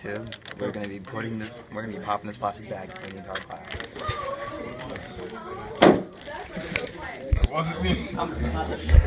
too. We're gonna be putting this. We're gonna be popping this plastic bag for the entire class. That wasn't me.